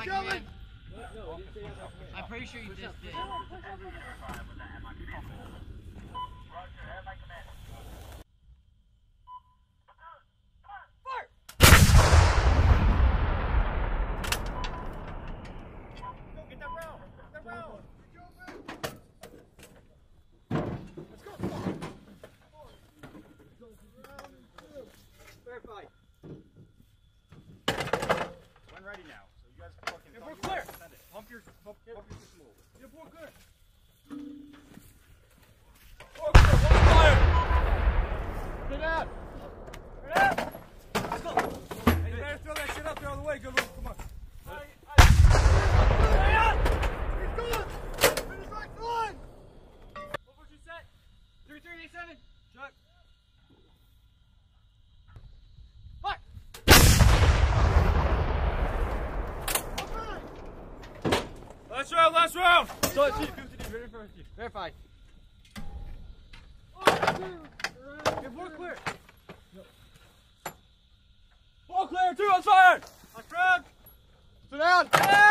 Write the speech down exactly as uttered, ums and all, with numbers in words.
my command. I'm pretty sure you just did. Ready now, so you guys fucking. Yeah, we're clear. Send it. Pump your, pump, yeah. pump your system a little bit. Yeah, we're clear. We're clear. One fire. Get out. Get out. Let's go. Hey, you better throw that shit up there all the way. Good move. Come on. I, I, Stay out. He's going. Finish right line. What was you set? Three, three, eight, seven. Chuck. Last round, last round! So, Chief, verify. Verify. Yeah, ball clear. Ball clear, two on fire! Last round! Sit down!